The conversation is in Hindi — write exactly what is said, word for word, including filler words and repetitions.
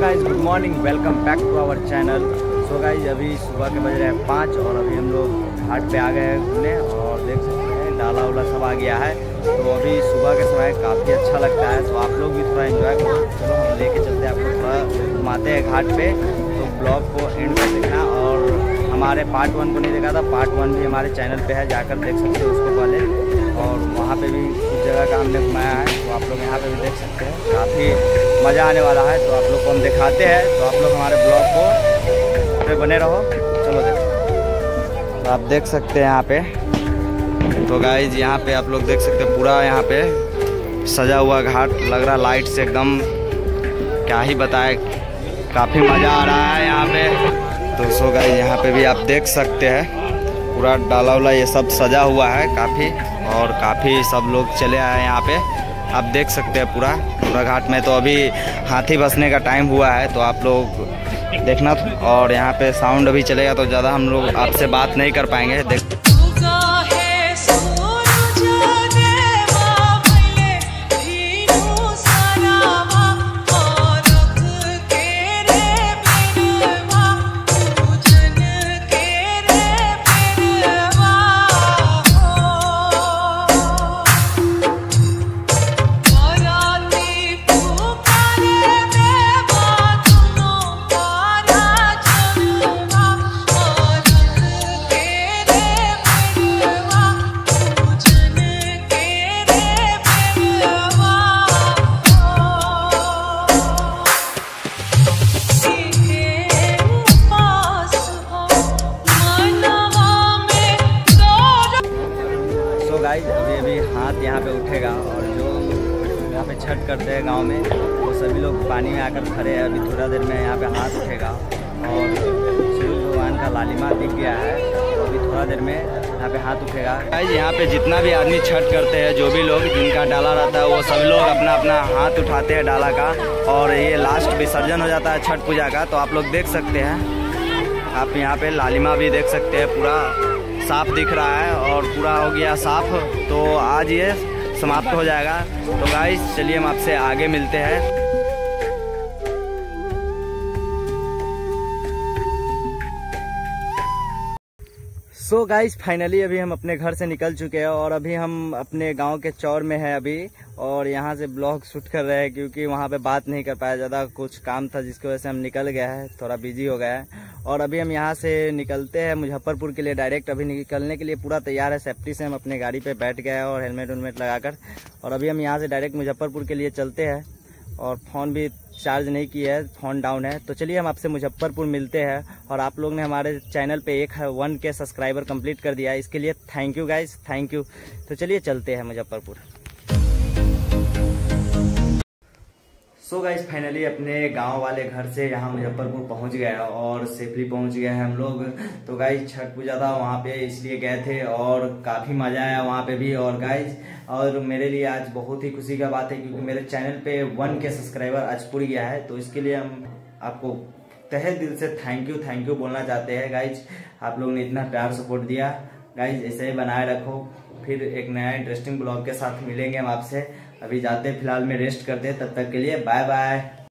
Guys good morning, welcome back to our channel. So guys अभी सुबह के बज रहे हैं पाँच और अभी हम लोग घाट पे आ गए हैं घूमने और देख सकते हैं डाला उला सब आ गया है। तो अभी सुबह के समय काफ़ी अच्छा लगता है, तो आप लोग भी थोड़ा एंजॉय करो। चलो हम लेके चलते हैं आपको, थोड़ा घुमाते हैं घाट पे। तो ब्लॉग को एंड कर देखना और हमारे पार्ट वन को नहीं देखा था, पार्ट वन भी हमारे चैनल पे है, जाकर देख सकते हो उसको पहले। और वहाँ पे भी कुछ जगह का हमने घुमाया है, तो आप लोग यहाँ पे भी देख सकते हैं। काफ़ी मज़ा आने वाला है, तो आप लोग को हम दिखाते हैं। तो आप लोग हमारे ब्लॉग को पे बने रहो। चलो देखो, तो आप देख सकते हैं यहाँ पे। तो गाइज यहाँ पे आप लोग देख सकते हैं पूरा यहाँ पे सजा हुआ घाट लग रहा, लाइट से एकदम क्या ही बताए, काफ़ी मज़ा आ रहा है यहाँ पे। तो सो गाइज यहाँ पे भी आप देख सकते हैं पूरा डाला उला ये सब सजा हुआ है काफ़ी, और काफ़ी सब लोग चले आए हैं यहाँ पे। आप देख सकते हैं पूरा पूरा घाट में। तो अभी हाथी बसने का टाइम हुआ है, तो आप लोग देखना। और यहाँ पे साउंड अभी चलेगा तो ज़्यादा हम लोग आपसे बात नहीं कर पाएंगे। देख गाइज अभी अभी हाथ यहाँ पे उठेगा और जो यहाँ पे छठ करते हैं गांव में वो सभी लोग पानी में आकर खड़े हैं। अभी थोड़ा देर में यहाँ पे हाथ उठेगा और सूर्य भगवान का लालिमा दिख गया है, तो अभी थोड़ा देर में यहाँ पे हाथ उठेगा। गाइज यहाँ पे जितना भी आदमी छठ करते हैं, जो भी लोग जिनका डाला रहता है, वो सभी लोग अपना अपना हाथ उठाते हैं डाला का, और ये लास्ट विसर्जन हो जाता है छठ पूजा का। तो आप लोग देख सकते हैं, आप यहाँ पे लालिमा भी देख सकते हैं, पूरा साफ दिख रहा है और पूरा हो गया साफ। तो आज ये समाप्त हो जाएगा। तो गाइस चलिए हम आपसे आगे मिलते हैं। सो गाइस फाइनली अभी हम अपने घर से निकल चुके हैं और अभी हम अपने गांव के चौर में हैं अभी, और यहाँ से ब्लॉग शूट कर रहे हैं क्योंकि वहाँ पे बात नहीं कर पाया, ज़्यादा कुछ काम था जिसकी वजह से हम निकल गए हैं, थोड़ा बिजी हो गया है। और अभी हम यहाँ से निकलते हैं मुजफ्फरपुर के लिए डायरेक्ट। अभी निकलने के लिए पूरा तैयार है, सेफ्टी से हम अपने गाड़ी पे बैठ गए हैं और हेलमेट वेलमेट लगाकर। और अभी हम यहाँ से डायरेक्ट मुजफ्फरपुर के लिए चलते हैं, और फ़ोन भी चार्ज नहीं किया है, फ़ोन डाउन है। तो चलिए हम आपसे मुजफ्फरपुर मिलते हैं। और आप लोग ने हमारे चैनल पे एक वन के सब्सक्राइबर कंप्लीट कर दिया है, इसके लिए thank you guys, thank you. तो चलिए चलते हैं मुजफ्फरपुर। सो गाइस फाइनली अपने गांव वाले घर से यहाँ मुजफ्फरपुर पहुंच गए और सेफली पहुंच गए हैं हम लोग। तो गाइस छठ पूजा था वहाँ पे, इसलिए गए थे और काफ़ी मज़ा आया वहाँ पे भी। और गाइस और मेरे लिए आज बहुत ही खुशी का बात है क्योंकि मेरे चैनल पे वन के सब्सक्राइबर आज पूरी गया है। तो इसके लिए हम आपको तहे दिल से थैंक यू थैंक यू बोलना चाहते हैं गाइज। आप लोग ने इतना प्यार सपोर्ट दिया गाइज, ऐसे ही बनाए रखो। फिर एक नया इंटरेस्टिंग ब्लॉग के साथ मिलेंगे हम आपसे। अभी जाते हैं फिलहाल में रेस्ट करते हैं, तब तक के लिए बाय बाय।